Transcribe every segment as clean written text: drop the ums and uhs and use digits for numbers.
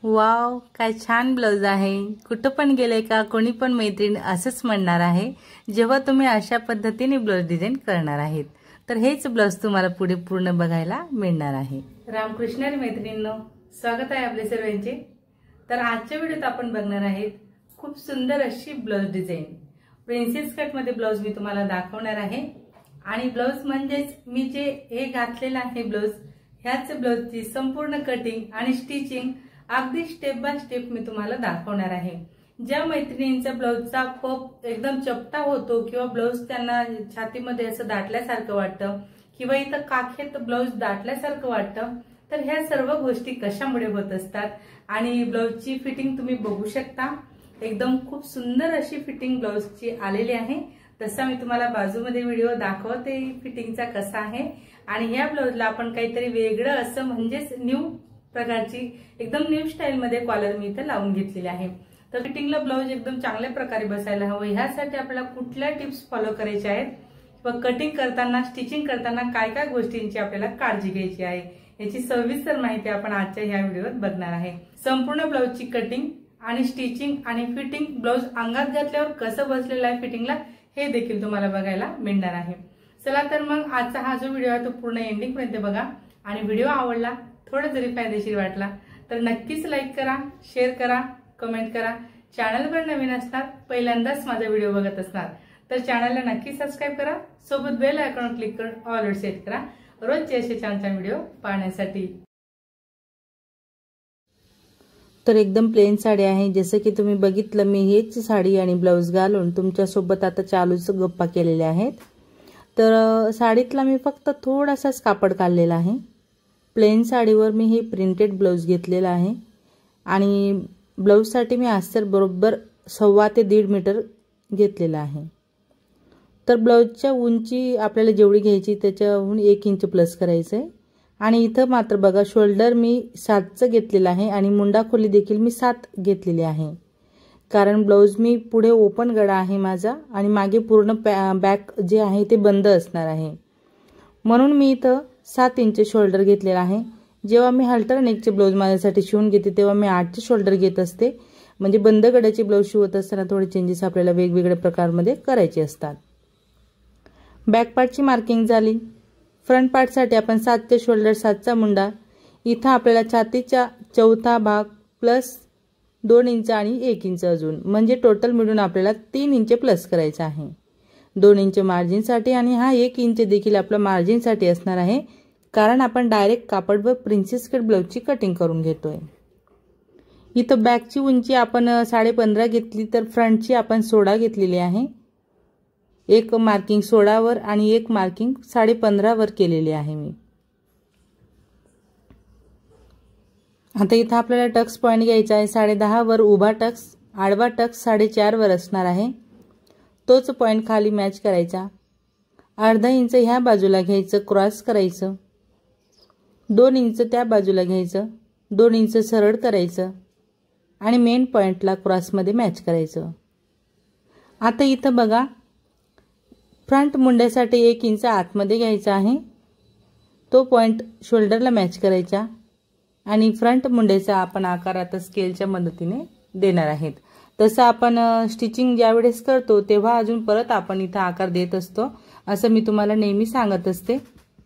Wow, काय छान blouse आहे। कुठं पण गेले का कोणी पण मैत्रीण असंच म्हणणार आहे जेव्हा तुम्ही अशा पद्धतीने ब्लाउज डिझाइन करणार आहेत। तर हेच ब्लाउज तुम्हाला पुढे पूर्ण बघायला मिळणार आहे। रामकृष्ण मैत्रिणींनो, स्वागत आहे आपले सर्वांचे। तर आजच्या व्हिडिओत आपण बघणार आहेत खूप सुंदर अशी ब्लाउज डिझाइन। प्रिन्सेस कट मध्ये ब्लाउज मी तुम्हाला दाखवणार आहे आणि ब्लाउज म्हणजेच मी जे हे घातलेला आहे ब्लाउज, ह्याच ब्लाउजची संपूर्ण कटिंग आणि स्टिचिंग अगदी स्टेप बाय स्टेप मी तुम्हाला दाखवणार आहे। ज्या मैत्रिणींचा ब्लाउजचा पप एकदम चपटा होतो किंवा ब्लाउज त्यांना छातीमध्ये असं दाटल्यासारखं वाटतं किंवा इथं काखेत ब्लाउज दाटल्यासारखं वाटतं, तर ह्या सर्व गोष्टी कशामुळे होत असतात आणि ब्लाउजची फिटिंग तुम्ही बघू शकता। एकदम खूप सुंदर अशी फिटिंग ब्लाउजची आलेली आहे। तसा मी तुम्हाला बाजूमध्ये व्हिडिओ दाखवते फिटिंगचा कसा आहे। आणि ह्या ब्लाउजला आपण काहीतरी वेगळं असं म्हणजेच न्यू प्रकारची एकदम न्यू स्टाईल मध्ये कॉलर मी इथे लावून घेतलेली आहे। तर फिटिंगला ब्लाउज एकदम चांगल्या प्रकारे बसायला हवं, ह्यासाठी आपल्याला कुठल्या टिप्स फॉलो करायच्या आहेत व कटिंग करताना स्टिचिंग करताना काय काय गोष्टींची आपल्याला काळजी घ्यायची आहे याची सविस्तर माहिती आपण आजच्या ह्या व्हिडिओत बघणार आहे। संपूर्ण ब्लाउजची कटिंग आणि स्टिचिंग आणि फिटिंग, ब्लाउज अंगात घातल्यावर कसं बसलेलं आहे फिटिंगला हे देखील तुम्हाला बघायला मिळणार आहे। चला तर मग आजचा हा जो व्हिडिओ आहे तो पूर्ण एंडिंग पर्यंत बघा आणि व्हिडिओ आवडला, थोडा जरी फायदेशीर वाटला तर नक्कीच लाईक करा, शेअर करा, कमेंट करा। चॅनलवर नवीन असणार, पहिल्यांदाच माझा व्हिडिओ बघत असणार तर चॅनलला नक्की सबस्क्राइब करा, सोबत बेल आयकॉन क्लिक करून ऑल वर सेट करा रोजचे असे छान छान व्हिडिओ पाहण्यासाठी। तर एकदम प्लेन साडी आहे, जसं की तुम्ही बघितलं मी हेच साडी आणि ब्लाउज घालून तुमच्या सोबत आता चालूच गप्पा केलेल्या आहेत। तर साडीतला मी फक्त थोडासाच कापड काढलेला आहे। प्लेन साडीवर मी हे प्रिंटेड ब्लाउज घेतलेला आहे आणि ब्लाउजसाठी मी अस्तर बरोबर 1.25 ते 1.5 मीटर घेतलेला आहे। तर ब्लाउजच्या उंची आपल्याला जेवढी घ्यायची त्याच्याहून 1 इंच प्लस करायचं आहे। आणि इथं मात्र बघा शोल्डर मी 7चं घेतलेलं आहे आणि मुंडा खोली देखील मी 7 घेतलेली आहे, कारण ब्लाउज मी पुढे ओपन गळा आहे माझा आणि मागे पूर्ण बॅक जे आहे ते बंद असणार आहे, म्हणून मी इथं 7 इंच शोल्डर घेतलेला आहे। जेव्हा मी हल्टर नेकचे ब्लाउज माझ्यासाठी शिवून घेते तेव्हा मी 8चे शोल्डर घेत असते, म्हणजे बंद गळ्याचे ब्लाउज शिवत असताना थोडे चेंजेस आपल्याला वेगवेगळ्या प्रकारमध्ये करायचे असतात। बॅक पार्टची मार्किंग झाली। फ्रंट पार्टसाठी आपण 7चे शोल्डर, 7चा मुंडा, इथं आपल्याला छातीचा चौथा भाग प्लस 2 इंच आणि 1 इंच अजून, म्हणजे टोटल मिळून आपल्याला 3 इंच प्लस करायचं आहे 2 इंच मार्जिनसाठी। आणि हा 1 इंच देखील आपला मार्जिनसाठी असणार आहे, कारण आपण डायरेक्ट कापडवर प्रिन्सेस कट ब्लाउजची कटिंग करून घेतोय। इथं बॅकची उंची आपण 15.5 घेतली तर फ्रंटची आपण 16 घेतलेली आहे। एक मार्किंग 16 वर आणि एक मार्किंग 15.5 वर केलेली आहे मी। आता इथं आपल्याला टक्स पॉइंट घ्यायचा आहे 10.5 वर उभा टक्स, आडवा टक्स 4.5 वर असणार आहे, तोच पॉइंट खाली मॅच करायचा। अर्धा इंच ह्या बाजूला घ्यायचं, क्रॉस करायचं, 2 इंच त्या बाजूला घ्यायचं, 2 इंच सरळ करायचं आणि मेन पॉइंटला क्रॉसमध्ये मॅच करायचं। आता इथं बघा फ्रंट मुंड्यासाठी 1 इंच आतमध्ये घ्यायचा आहे, तो पॉइंट शोल्डरला मॅच करायचा आणि फ्रंट मुंड्याचा आपण आकार आता स्केलच्या मदतीने देणार आहेत। तसं आपण स्टिचिंग ज्यावेळेस करतो तेव्हा अजून परत आपण इथं आकार देत असतो, असं मी तुम्हाला नेहमी सांगत असते।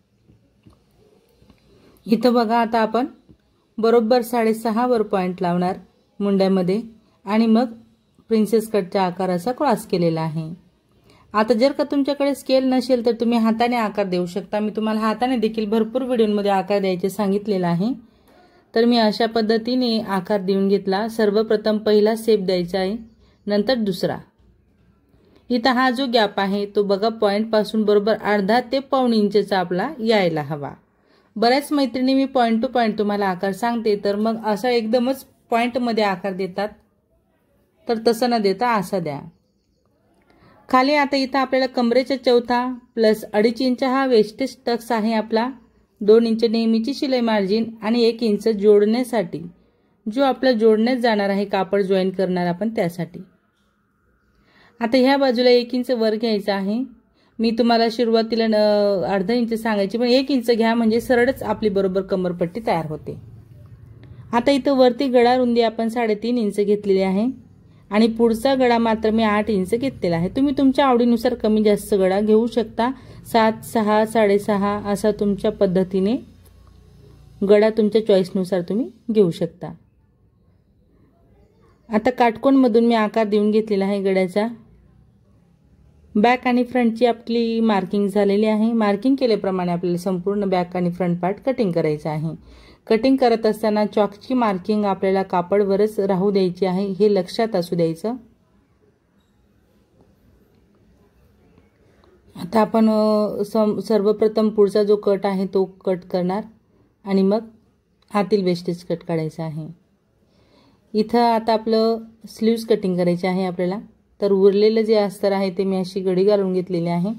इथं बघा आता आपण बरोबर 6.5 वर पॉइंट लावणार मुंड्यामध्ये आणि मग प्रिन्सेस कटच्या आकाराचा क्रॉस केलेला आहे। आता जर का तुमच्याकडे स्केल नसेल तर तुम्ही हाताने आकार देऊ शकता, मी तुम्हाला हाताने देखील भरपूर व्हिडिओमध्ये आकार द्यायचे सांगितलेलं आहे। तर मी अशा पद्धतीने आकार देऊन घेतला। सर्वप्रथम पहिला शेप द्यायचा आहे, नंतर दुसरा। इथं हा जो गॅप आहे तो बघा पॉइंट पासून बरोबर अर्धा ते पाऊण इंचचा आपला यायला हवा। बऱ्याच मैत्रिणी मी पॉइंट टू पॉइंट तुम्हाला आकार सांगते तर मग असा एकदमच पॉइंट मध्ये आकार देतात, तर तसं न देता असा द्या। खाली आता इथं आपल्याला कमरेचा चौथा प्लस 2.5 इंच हा वेस्टेज टक्स आहे आपला, 2 इंच नेहमीची शिलाई मार्जिन आणि 1 इंच जोडण्यासाठी, जो आपला जोडण्यात जाणार आहे कापड जॉईन करणार आपण त्यासाठी। आता ह्या बाजूला 1 इंच वर घ्यायचा आहे। मी तुम्हाला सुरुवातीला अर्धा इंच सांगायची, पण 1 इंच घ्या म्हणजे सरळच आपली बरोबर कमरपट्टी तयार होते। आता इथं वरती गळा रुंदी आपण 3.5 इंच घेतलेली आहे आणि पुढचा गळा मात्र मी 8 इंच घेतलेला आहे। तुम्ही तुमच्या आवडीनुसार कमी जास्त गळा घेऊ शकता। 7, 6, 6.5 असा तुमच्या पद्धतीने गळा तुमच्या चॉईसनुसार तुम्ही घेऊ शकता। आता काटकोन मधून मी आकार देऊन घेतलेला आहे गळ्याचा। बॅक आणि फ्रंटची आपली मार्किंग झालेली आहे। मार्किंग केल्याप्रमाणे आपल्याला संपूर्ण बॅक आणि फ्रंट पार्ट कटिंग करायचा आहे। कटिंग करत असताना चॉकची मार्किंग आपल्याला कापडवरच राहू द्यायची आहे, हे लक्षात असू द्यायचं। आता आपण सर्वप्रथम पुढचा जो कट आहे तो कट करणार आणि मग आतील वेस्टेज कट काढायचा आहे। इथं आता आपलं स्लीव्स कटिंग करायचे आहे आपल्याला। तर उरलेलं जे अस्तर आहे ते मी अशी घडी घालून घेतलेली आहे।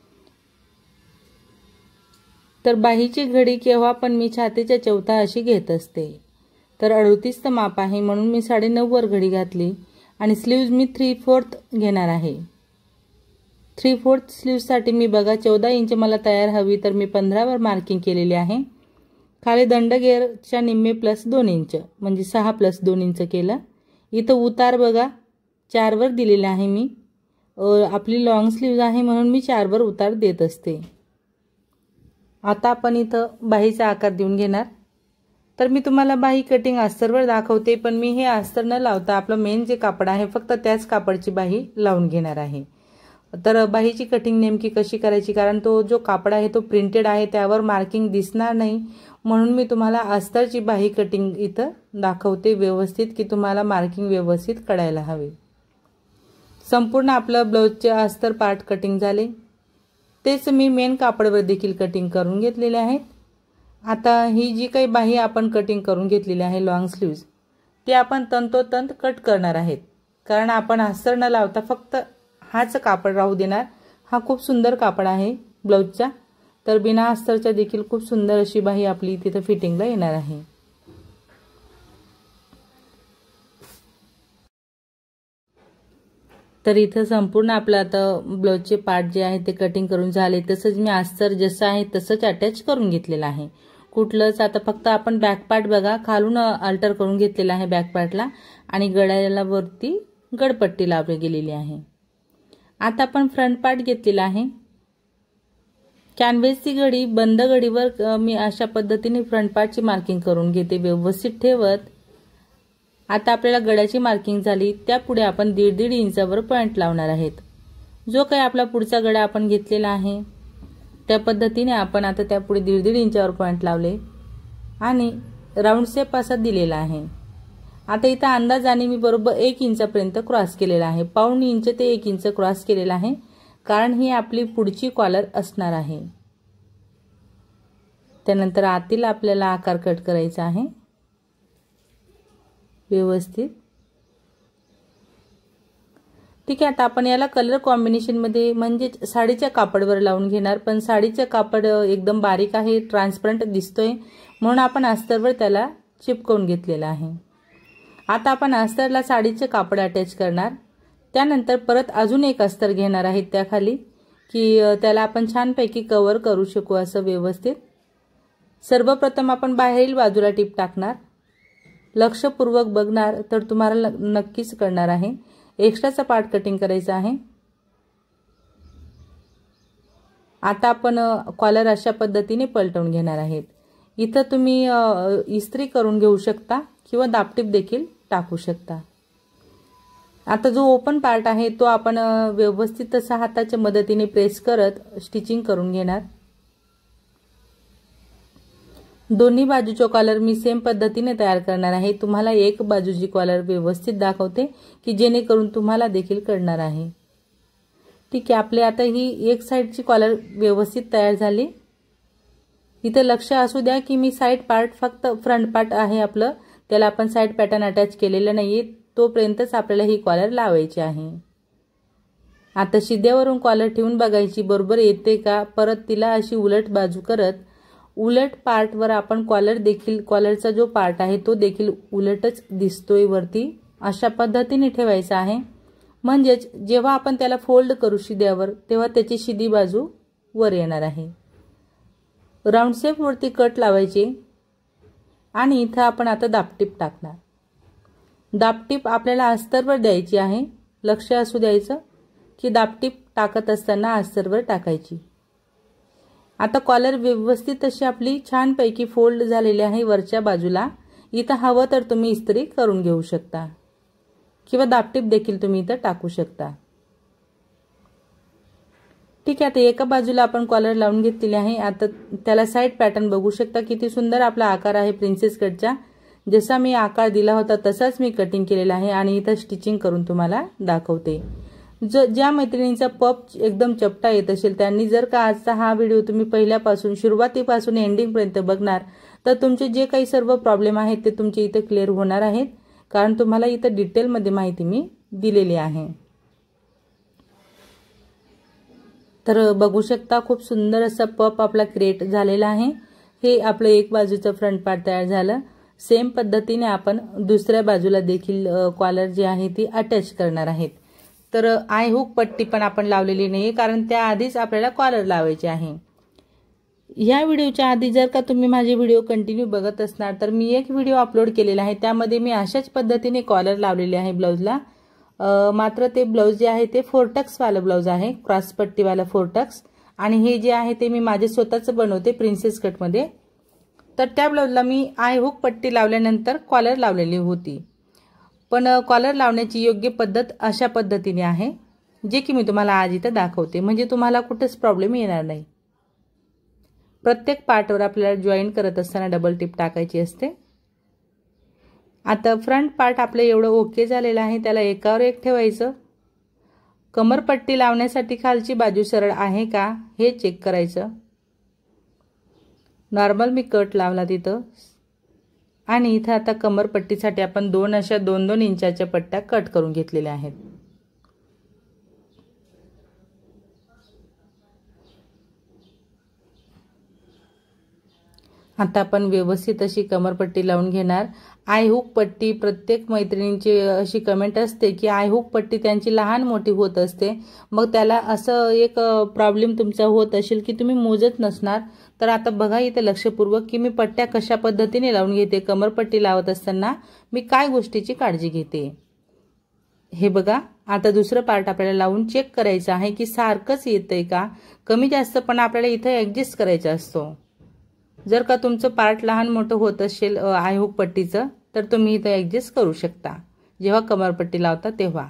तर बाहीची घडी केव्हा पण मी छातीच्या चौथा अशी घेत असते। तर 38 माप आहे म्हणून मी 9.5 वर घडी घातली आणि स्लीव्ज मी 3/4 घेणार आहे। 3/4 स्लीव्ज साठी मी बघा 14 इंच मला तयार हवी, तर मी 15 वर मार्किंग केलेली आहे। खाली दंडगेरच्या निम्मे +2 इंच म्हणजे 6 + 2 इंच केलं। इथं उतार बघा 4 वर दिलेला आहे मी। आपली लॉंग स्लीव्ज आहे म्हणून मी 4 वर उतार देत असते। आता आपण इथं बाहीचा आकार देऊन घेणार। तर मी तुम्हाला बाही कटिंग अस्तरवर दाखवते, पण मी हे अस्तर न लावता आपलं मेन जे कापड आहे फक्त त्याच कापडची बाही लावून घेणार आहे। तर बाहीची कटिंग नेमकी कशी करायची, कारण तो जो कापड आहे तो प्रिंटेड आहे, त्यावर मार्किंग दिसणार नाही, म्हणून मी तुम्हाला अस्तरची बाही कटिंग इथं दाखवते व्यवस्थित, की तुम्हाला मार्किंग व्यवस्थित कळायला हवी। संपूर्ण आपलं ब्लाउजचे अस्तर पार्ट कटिंग झाले, तेच मी मेन कापडवर देखील कटिंग करून घेतलेले आहेत। आता ही जी काही बाही आपण कटिंग करून घेतलेली आहे लॉंग स्लीव्ज, ती आपण तंतोतंत कट करणार आहेत, कारण आपण अस्तर न लावता फक्त हाच कापड राहू देणार। हा खूप सुंदर कापड आहे ब्लाउजचा, तर बिना अस्तरच्या देखील खूप सुंदर अशी बाही आपली तिथे फिटिंगला येणार आहे। तर इथं संपूर्ण आपलं आता ब्लाउजचे पार्ट जे आहे ते कटिंग करून झाले। तसंच मी अस्तर जसं आहे तसंच अटॅच करून घेतलेलं आहे। कुठलंच आता फक्त आपण बॅक पार्ट बघा खालून अल्टर करून घेतलेला आहे बॅक पार्टला आणि गळ्याला वरती गडपट्टी लावली गेलेली आहे। आता आपण फ्रंट पार्ट घेतलेला आहे। कॅनव्हासची घडी बंद घडीवर मी अशा पद्धतीने फ्रंट पार्टची मार्किंग करून घेते व्यवस्थित ठेवत। आता आपल्याला गळ्याची मार्किंग झाली, त्यापुढे आपण 1.5 इंचावर पॉइंट लावणार आहेत। जो काही आपला पुढचा गळा आपण घेतलेला आहे त्या पद्धतीने आपण आता त्यापुढे 1.5 इंचावर पॉइंट लावले आणि राऊंड शेप असा दिलेला आहे। आता इथं अंदाजाने मी बरोबर 1 इंचापर्यंत क्रॉस केलेला आहे। पाऊण इंच ते 1 इंच क्रॉस केलेला आहे, कारण ही आपली पुढची कॉलर असणार आहे। त्यानंतर आतील आपल्याला आकार कट करायचा आहे व्यवस्थित। ठीक आहे, आता आपण याला कलर कॉम्बिनेशन मध्ये म्हणजे साडीच्या कापडवर लावून घेणार, पण साडीचं कापड एकदम बारीक आहे, ट्रान्सपरंट दिसतोय, म्हणून आपण अस्तरवर त्याला चिपकवून घेतलेला आहे। आता आपण अस्तरला साडीचे कापड अटॅच करणार, त्यानंतर परत अजून एक अस्तर घेणार आहे त्याखाली, की त्याला आपण छानपैकी कव्हर करू शकू असं व्यवस्थित। सर्वप्रथम आपण बाहेरील बाजूला टिप टाकणार, लक्षपूर्वक बघणार तर तुम्हाला नक्कीच कळणार आहे। एक्स्ट्राचा पार्ट कटिंग करायचा आहे। आता आपण कॉलर अशा पद्धतीने पलटवून घेणार आहेत। इथं तुम्ही इस्त्री करून घेऊ शकता किंवा दाबटीप देखील टाकू शकता। आता जो ओपन पार्ट आहे तो आपण व्यवस्थित असा हाताच्या मदतीने प्रेस करत स्टिचिंग करून घेणार। दोन्ही बाजूचे कॉलर मी सेम पद्धतीने तयार करणार आहे। तुम्हाला एक बाजूची कॉलर व्यवस्थित दाखवते की जेणेकरून तुम्हाला देखील कळणार आहे। ठीक आहे, आपले आता ही एक साइडची कॉलर व्यवस्थित तयार झाली। इथे लक्ष असू द्या की मी साइड पार्ट फक्त फ्रंट पार्ट आहे आपलं, त्याला आपण साइड पॅटर्न अटॅच केलेलं नाहीये, तोपर्यंतच आपल्याला ही कॉलर लावायची आहे। आता शिद्यावरून कॉलर ठेवून बघायची बरोबर येते का, परत तिला अशी उलट बाजू करत उलट पार्टवर आपण कॉलर देखील कॉलरचा जो पार्ट आहे तो देखील उलटच दिसतोय वरती, अशा पद्धतीने ठेवायचा आहे। म्हणजेच जेव्हा आपण त्याला फोल्ड करू शिद्यावर तेव्हा त्याची शिदी बाजू वर येणार आहे। राऊंड शेप वरती कट लावायचे। आणि इथं आपण आता दापटीप टाकणार। दापटीप आपल्याला अस्तरवर द्यायची आहे, लक्ष असू द्यायचं की दापटीप टाकत असताना अस्तरवर टाकायची। आता कॉलर व्यवस्थित अशी आपली छानपैकी फोल्ड झालेली आहे वरच्या बाजूला। इथं हवं तर तुम्ही इस्त्री करून घेऊ शकता किंवा दापटीप देखील तुम्ही इथं टाकू शकता। ठीक आहे, आता एका बाजूला आपण कॉलर लावून घेतलेली आहे। आता त्याला साइड पॅटर्न बघू शकता, किती सुंदर आपला आकार आहे प्रिन्सेस कटचा। जसा मी आकार दिला होता तसाच मी कटिंग केलेला आहे आणि इथं स्टिचिंग करून तुम्हाला दाखवते। ज्या मैत्रिणींचा पप एकदम चपटा येत असेल त्यांनी जर का आजचा हा व्हिडिओ तुम्ही पहिल्यापासून सुरुवातीपासून एंडिंग पर्यंत बघणार तर तुमचे जे काही सर्व प्रॉब्लेम आहेत ते तुमचे इथे क्लिअर होणार आहेत, कारण तुम्हाला इथं डिटेल मध्ये माहिती मी दिलेली आहे। तर बघू शकता खूप सुंदर असा पप आपला क्रिएट झालेला आहे। हे आपलं एक बाजूचं फ्रंट पार्ट तयार झालं। सेम पद्धतीने आपण दुसऱ्या बाजूला देखील कॉलर जी आहे ती अटॅच करणार आहेत। तर आय हुक पट्टी पण आपण लावलेली नाहीये, कारण त्या आधीच आपल्याला कॉलर लावायचे आहे। या व्हिडिओच्या आधी जर का तुम्ही माझे व्हिडिओ कंटिन्यू बघत असणार तर मी एक व्हिडिओ अपलोड केलेला आहे, त्यामध्ये मी अशाच पद्धतीने कॉलर लावलेले आहे ब्लाउजला। मात्र ते ब्लाउज जे आहे ते 4 टक्स वाला ब्लाउज आहे, क्रॉस पट्टी वाला 4 टक्स। आणि हे जे आहे ते मी माझे स्वतःच बनवते प्रिन्सेस कट मध्ये। तर त्या ब्लाउजला मी आय हुक पट्टी लावल्यानंतर कॉलर लावलेली होती, पण कॉलर लावण्याची योग्य पद्धत अशा पद्धतीने आहे, जे की मी तुम्हाला आज इथं दाखवते, म्हणजे तुम्हाला कुठेच प्रॉब्लेम येणार नाही। प्रत्येक पार्टवर आपल्याला जॉईन करत असताना डबल टिप टाकायची असते। आता फ्रंट पार्ट आपलं एवढं ओके झालेलं आहे, त्याला एकावर एक ठेवायचं। कमरपट्टी लावण्यासाठी खालची बाजू सरळ आहे का हे चेक करायचं। नॉर्मल मी कट लावला तिथं, आणि इथं आता कमरपट्टीसाठी आपण 2 इंचाच्या पट्ट्या कट करून घेतलेल्या आहेत। आता आपण व्यवस्थित अशी कमरपट्टी लावून घेणार। आय हुक पट्टी प्रत्येक मैत्रिणींची अशी कमेंट असते की आय हुक पट्टी त्यांची लहान मोठी होत असते, मग त्याला असं एक प्रॉब्लेम तुमचा होत असेल की तुम्ही मोजत नसणार। तर आता बघा इथे लक्षपूर्वक की मी पट्ट्या कशा पद्धतीने लावून घेते, कमरपट्टी लावत असताना मी काय गोष्टीची काळजी घेते हे बघा। आता दुसरं पार्ट आपल्याला लावून चेक करायचं आहे की सारखंच येतंय का, कमी जास्त पण आपल्याला इथे ऍडजस्ट करायचा असतो। जर का तुमचं पार्ट लहान मोठं होत असेल आय हुक पट्टीचं तर तुम्ही इथे ऍडजस्ट करू शकता जेव्हा कमरपट्टी लावता तेव्हा।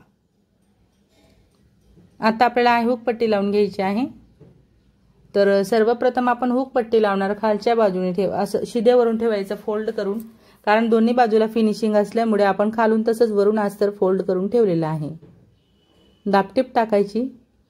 आता आपल्याला आय हुक पट्टी लावून घ्यायची आहे। तर सर्वप्रथम आपण हुक पट्टी लावणार, खालच्या बाजूने ठेव, असं शिदेवरून ठेवायचं फोल्ड करून, कारण दोन्ही बाजूला फिनिशिंग असल्यामुळे आपण खालून तसंच वरून अस्तर फोल्ड करून ठेवलेलं आहे। दापटीप टाकायची,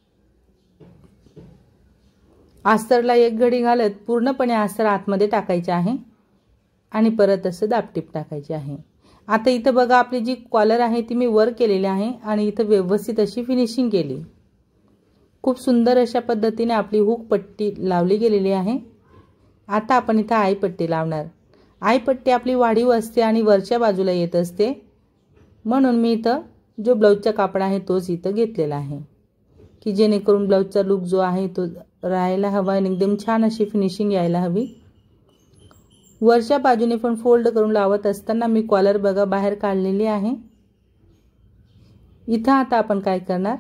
अस्तरला एक घडी घालत पूर्णपणे अस्तर आतमध्ये टाकायचे आहे आणि परत असं दापटीप टाकायची आहे। आता इथं बघा आपली जी कॉलर आहे ती मी वर केलेली आहे आणि इथं व्यवस्थित अशी फिनिशिंग केली। खूप सुंदर अशा पद्धतीने आपली हुक पट्टी लावली गेलेली आहे। आता आपण इथं आय पट्टी लावणार। आय पट्टी आपली वाढीव असते आणि वरच्या बाजूला येत असते, म्हणून मी इथं जो ब्लाउजचा कापड आहे तोच इथं घेतलेला आहे की जेणेकरून ब्लाउजचा लुक जो आहे तो राहायला हवा आणि एकदम छान अशी फिनिशिंग यायला हवी। वरच्या बाजूने पण फोल्ड करून लावत असताना मी कॉलर बघा बाहेर काढलेली आहे। इथं आता आपण काय करणार,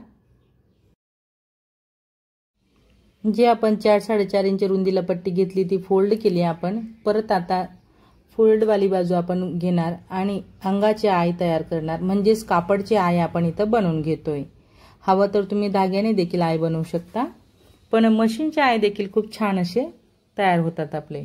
जे आपण 4-4.5 इंच रुंदीला पट्टी घेतली ती फोल्ड केली आपण। परत आता फोल्ड वाली बाजू आपण घेणार आणि अंगाचे आय तयार करणार, म्हणजेच कापडचे आय आपण इथं बनवून घेतोय। हवं तर तुम्ही धाग्याने देखील आय बनवू शकता, पण मशीनचे आय देखील खूप छान असे तयार होतात आपले।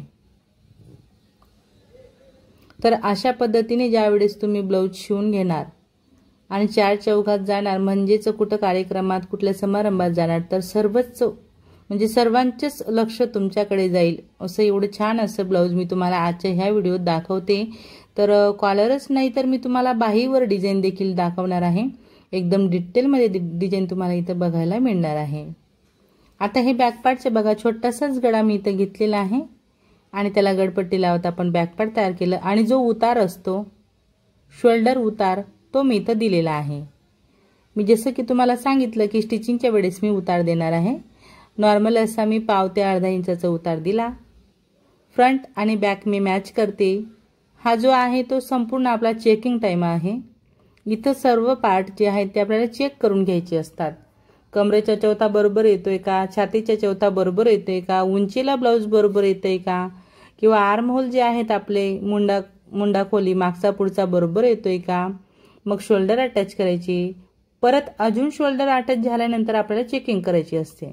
तर अशा पद्धतीने ज्यावेळेस तुम्ही ब्लाउज शिवून घेणार आणि 4 चौघात जाणार, म्हणजेच कुठं कार्यक्रमात कुठल्या समारंभात जाणार तर सर्वच म्हणजे सर्वांचेच लक्ष तुमच्याकडे जाईल असं एवढं छान असं ब्लाउज मी तुम्हाला आजच्या ह्या व्हिडिओत दाखवते। तर कॉलरच नाही तर मी तुम्हाला बाहीवर डिझाइन देखील दाखवणार आहे, एकदम डिटेलमध्ये डिझाइन तुम्हाला इथं बघायला मिळणार आहे। आता हे बॅक पार्टचे बघा छोटासाच गळा मी इथं घेतलेला आहे आणि त्याला गडपट्टी लावत आपण बॅक पार्ट तयार केलं आणि जो उतार असतो शोल्डर उतार तो मी इथं दिलेला आहे। मी जसं की तुम्हाला सांगितलं की स्टिचिंगच्या वेळेस मी उतार देणार आहे। नॉर्मल असा मी 1.5 ते अर्धा इंचाचा उतार दिला। फ्रंट आणि बॅक मी मॅच करते हा जो आहे तो संपूर्ण आपला चेकिंग टाइम आहे। इथं सर्व पार्ट जे आहेत ते आपल्याला चेक करून घ्यायचे असतात। कमरेचा चौथा बरोबर येतोय का, छातीचा चौथा बरोबर येतोय का, उंचीला ब्लाउज बरोबर येतोय का, किंवा आर्म होल जे आहेत आपले मुंडा खोली मागचा पुढचा बरोबर येतोय का, मग शोल्डर अटॅच करायची, परत अजून शोल्डर अटॅच झाल्यानंतर आपल्याला चेकिंग करायची असते।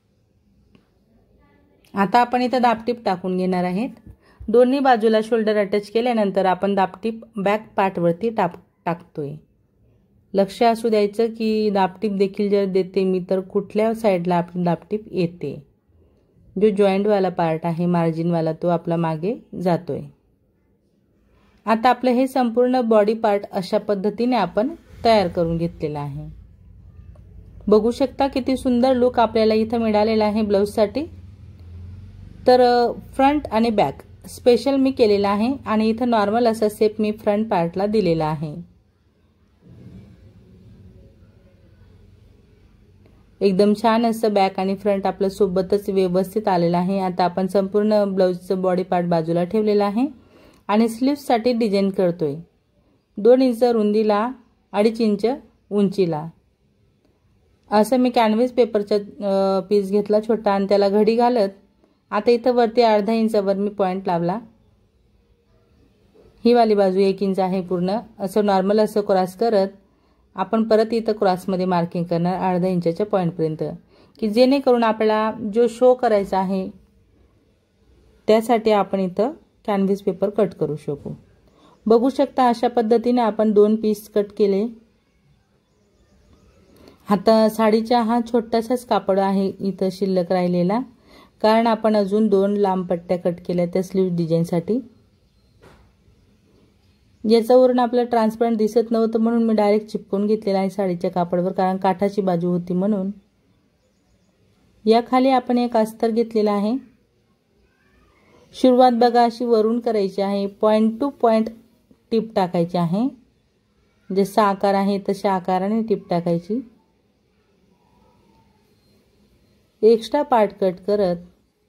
आता आपण इथं दाबटीप टाकून घेणार आहेत। दोन्ही बाजूला शोल्डर अटॅच केल्यानंतर आपण दाबटीप बॅक पार्ट वरती टाकतोय। लक्ष असू द्यायचं की दाबटीप देखील जर देते मी तर कुठल्या साइडला आपली दाबटीप येते। जो जॉइंट वाला पार्ट आहे मार्जिन वाला तो आपला मागे जातोय। आता आपलं हे संपूर्ण बॉडी पार्ट अशा पद्धतीने आपण तयार करून घेतलेला आहे। बघू शकता किती सुंदर लुक आपल्याला इथं मिळालेला आहे ब्लाउज साठी। तर फ्रंट आणि बॅक स्पेशल मी केलेला आहे आणि इथं नॉर्मल असा शेप मी फ्रंट पार्टला दिलेला आहे। एकदम छान असं बॅक आणि फ्रंट आपलं सोबतच व्यवस्थित आलेलं आहे। आता आपण संपूर्ण ब्लाउजचं बॉडी पार्ट बाजूला ठेवलेला आहे आणि स्लीव्स साठी डिझाइन करतोय। 2 इंच रुंदीला 2.5 इंच उंचीला असं मी कॅनव्हास पेपरचा पीस घेतला छोटा आणि त्याला घडी घालत आता इथं वरती अर्धा इंचावर मी पॉइंट लावला। ही वाली बाजू 1 इंच आहे पूर्ण असं नॉर्मल असं क्रॉस करत आपण परत इथं क्रॉस मध्ये मार्किंग करणार अर्धा इंचाच्या पॉइंट पर्यंत की जेणेकरून आपल्याला जो शो करायचा आहे त्यासाठी आपण इथं कॅनव्हास पेपर कट करू शकू। बघू शकता अशा पद्धतीने आपण 2 पीस कट केले। आता साडीचा हा छोटासाच कापड आहे इथं शिल्लक राहिलेला कारण आपण अजून 2 लांब पट्ट्या कट केल्या त्या स्लीव डिझाइन साठी। याच्यावरून आपल्याला ट्रान्सपरंट दिसत नव्हतं म्हणून मी डायरेक्ट चिपकून घेतलेला आहे साडीच्या कापडावर कारण काठाची बाजू होती म्हणून। या खाली आपण एक अस्तर घेतलेला आहे। सुरुवात बघा अशी वरून करायची आहे। पॉइंट टू पॉइंट टिप टाकायची आहे। जसा आकार आहे तशा आकाराने टिप टाकायची। एक्स्ट्रा पार्ट कट करत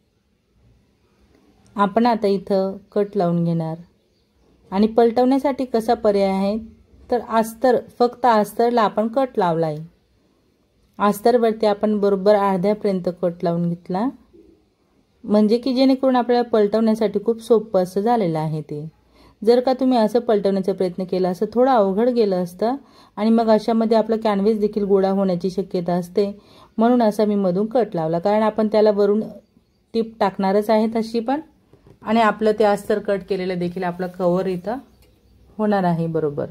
आपण आता इथं कट लावून घेणार आणि पलटवण्यासाठी कसा पर्याय आहे तर अस्तर फक्त अस्तरला आपण कट लावलाय। अस्तरवरती आपण बरोबर अर्ध्यापर्यंत कट लावून घेतला म्हणजे की जेणेकरून आपल्याला पलटवण्यासाठी खूप सोपं असं झालेलं आहे ते। जर का तुम्ही असं पलटवण्याचा प्रयत्न केला असं थोडं अवघड गेलं असतं आणि मग अशामध्ये आपला कॅनव्हास देखील गोळा होण्याची शक्यता असते म्हणून असा मी मधून कट लावला कारण आपण त्याला वरून टिप टाकणारच आहे तशी पण आणि आपलं ते अस्तर कट केलेलं देखील आपलं कव्हर इथं होणार आहे बरोबर।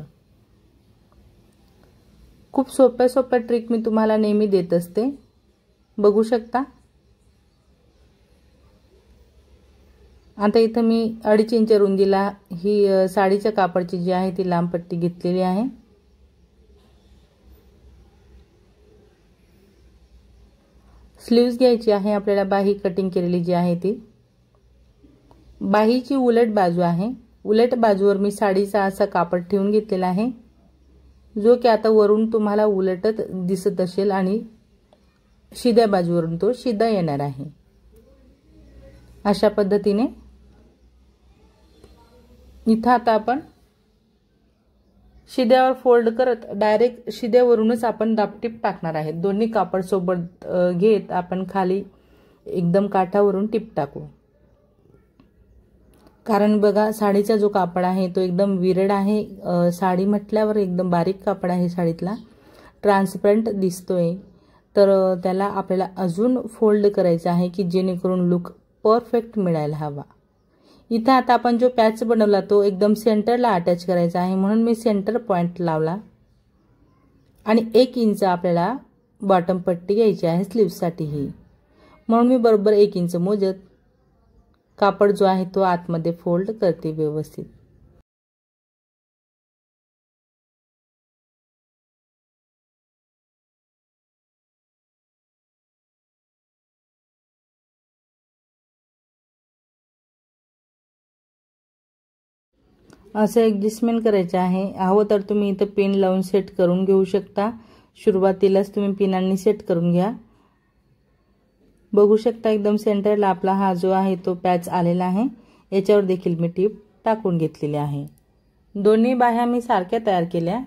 खूप सोप्या ट्रिक मी तुम्हाला नेहमी देत असते। बघू शकता आता इथं मी 2.5 इंच रुंदीला ही साडीच्या कापडाची जी आहे ती लांब पट्टी घेतलेली आहे। स्लीव्स घ्यायची आहे आपल्याला बाही कटिंग केलेली जी आहे ती। बाहीची उलट बाजू आहे। उलट बाजूवर मी साडीचा असा कापड ठेवून घेतलेला आहे जो की आता वरून तुम्हाला उलटत दिसत असेल आणि शिद्या बाजूवरून तो शिदा येणार आहे। अशा पद्धतीने इथं आता आपण शिद्यावर फोल्ड करत डायरेक्ट शिद्यावरूनच आपण दाबटीप टाकणार आहे। दोन्ही कापड सोबत घेत आपण खाली एकदम काठावरून टिप टाकू कारण बघा साडीचा जो कापड आहे तो एकदम विरळ आहे। साडी म्हटल्यावर एकदम बारीक कापड आहे साडीतला ट्रान्सपरंट दिसतोय तर त्याला आपल्याला अजून फोल्ड करायचा आहे की जेणेकरून लुक परफेक्ट मिळायला हवा। इथं आता आपण जो पॅच बनवला तो एकदम सेंटरला अटॅच करायचा आहे म्हणून मी सेंटर पॉइंट लावला आणि 1 इंच आपल्याला बॉटम पट्टी घ्यायची आहे स्लीव्स साठी ही म्हणून मी बरोबर 1 इंच मोजत कापड जो आहे तो आतमध्ये फोल्ड करते व्यवस्थित। असं ॲडजस्टमेंट करायचं आहे। हवं तर तुम्ही इथं पिन लावून सेट करून घेऊ शकता। सुरुवातीलाच तुम्ही पिनांनी सेट करून घ्या। बघू शकता एकदम सेंटरला आपला हा जो आहे तो पॅच आलेला आहे। याच्यावर देखील मी टिप टाकून घेतलेली आहे। दोन्ही बाह्या मी सारख्या तयार केल्या।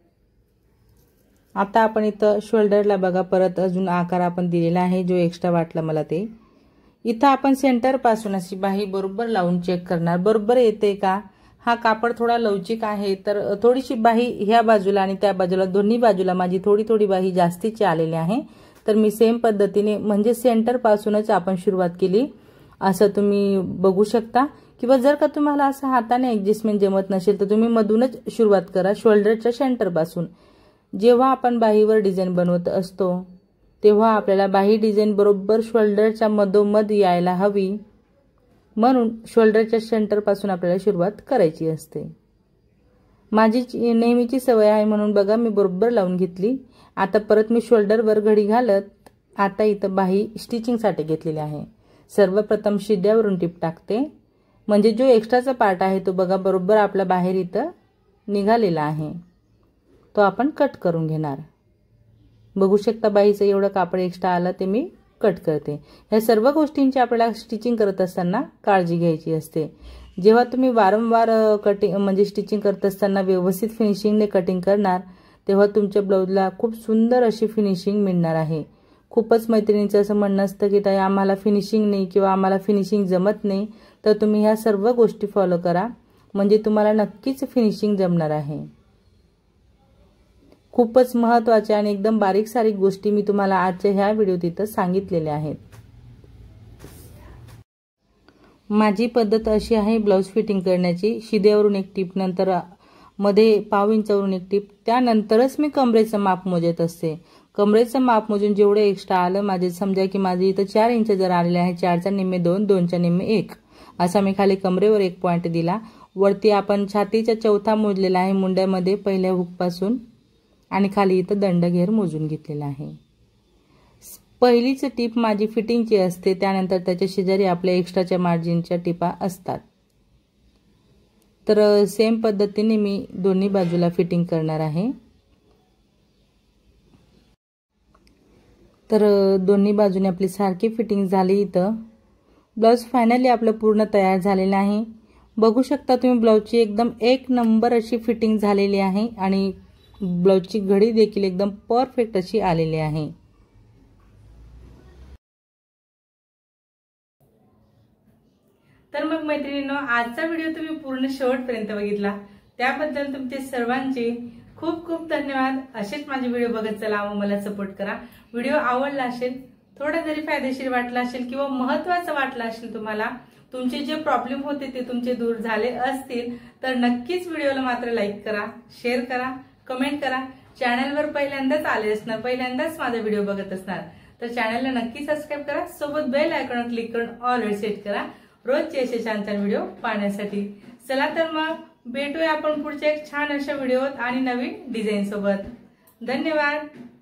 आता आपण इथं शोल्डरला बघा परत अजून आकार आपण दिलेला आहे जो एक्स्ट्रा वाटला मला ते। इथं आपण सेंटर पासून अशी बाही बरोबर लावून चेक करणार बरोबर येते का। हा कापड थोडा लवचिक आहे तर थोडीशी बाही ह्या बाजूला आणि त्या बाजूला दोन्ही बाजूला माझी थोडी बाही जास्तीची आलेली आहे। तर मी सेम पद्धतीने म्हणजे सेंटर पासूनच आपण सुरुवात केली असं तुम्ही बघू शकता। किंवा जर का तुम्हाला असं हाताने ॲडजस्टमेंट जमत नसेल तर तुम्ही मधूनच सुरुवात करा शोल्डरच्या सेंटर पासून। जेव्हा आपण बाहीवर डिझाइन बनवत असतो तेव्हा आपल्याला बाही डिझाइन बरोबर शोल्डरच्या मधोमध यायला हवी, म्हणून शोल्डरच्या सेंटर पासून आपल्याला सुरुवात करायची असते। माझी नेहमीची सवय आहे म्हणून बघा मी बरोबर लावून घेतली। आता परत मी शोल्डरवर घडी घालत आता इथं बाही स्टिचिंगसाठी घेतलेली आहे। सर्वप्रथम शिद्यावरून टिप टाकते म्हणजे जो एक्स्ट्राचा पार्ट आहे तो बघा बरोबर आपला बाहेर इथं निघालेला आहे, तो आपण कट करून घेणार। बघू शकता बाहीचं एवढं कापड एक्स्ट्रा आलं ते मी कट करते। ह्या सर्व गोष्टींची आपल्याला स्टिचिंग करत असताना काळजी घ्यायची असते। जेव्हा तुम्ही वारंवार कटिंग म्हणजे स्टिचिंग करत असताना व्यवस्थित फिनिशिंगने कटिंग करणार तेव्हा तुमच्या ब्लाउजला खूप सुंदर अशी फिनिशिंग मिळणार आहे। खूपच मैत्रिणींचं असं म्हणणं असतं की ताई आम्हाला फिनिशिंग नाही किंवा आम्हाला फिनिशिंग जमत नाही, तर तुम्ही ह्या सर्व गोष्टी फॉलो करा म्हणजे तुम्हाला नक्कीच फिनिशिंग जमणार आहे। खूपच महत्त्वाच्या आणि एकदम बारीक सारीक गोष्टी मी तुम्हाला आजच्या ह्या व्हिडिओत इथं सांगितलेल्या आहेत। माझी पद्धत अशी आहे ब्लाउज फिटिंग करण्याची, शिद्यावरून एक टिप नंतर मध्ये पाव इंचावरून एक टिप, त्यानंतरच मी कमरेचं माप मोजत असते। कमरेचं माप मोजून जेवढे एक्स्ट्रा आलं माझे समजा की माझे इथं 4 इंच जर आलेले आहे 4चा निम्मे 2 2च्या निम्मे 1 असा मी खाली कमरेवर एक पॉइंट दिला। वरती आपण छातीचा चौथा मोजलेला आहे मुंड्यामध्ये पहिल्या हुक पासून आणि खाली इथं दंडघेर मोजून घेतलेला आहे। पहिलीच टिप माझी फिटिंगची असते, त्यानंतर त्याच्या शेजारी आपल्या एक्स्ट्राच्या मार्जिनच्या टिपा असतात। तर सेम पद्धतीने मी दोन्ही बाजूला फिटिंग करणार आहे। तर दोन्ही बाजूने आपली सारखी फिटिंग झाली। इथं ब्लाउज फायनली आपलं पूर्ण तयार झालेलं आहे। बघू शकता तुम्ही ब्लाउजची एकदम एक नंबर अशी फिटिंग झालेली आहे आणि ब्लाउजची घडी देखील एकदम परफेक्ट अशी आलेली आहे। तर मग मैत्रिणींनो आजचा व्हिडिओ तुम्ही पूर्ण शेवटपर्यंत बघितला त्याबद्दल तुमचे सर्वांचे खूप खूप धन्यवाद। असेच माझे व्हिडिओ बघत चला व मला सपोर्ट करा। व्हिडिओ आवडला असेल, थोडा जरी फायदेशीर वाटला असेल किंवा महत्त्वाचं वाटलं असेल तुम्हाला, तुमचे जे प्रॉब्लेम होते ते तुमचे दूर झाले असतील तर नक्कीच व्हिडिओला मात्र लाईक करा, शेअर करा, कमेंट करा। चॅनलवर पहिल्यांदाच आले असणार, पहिल्यांदाच माझा व्हिडिओ बघत असणार तर चॅनलला नक्की सबस्क्राईब करा, सोबत बेल आयकॉनवर क्लिक करून ऑल वर सेट करा रोजचे असे छान छान व्हिडिओ पाहण्यासाठी। चला तर मग भेटूया आपण पुढच्या एक छान अशा व्हिडिओत आणि नवीन डिझाईन सोबत। धन्यवाद।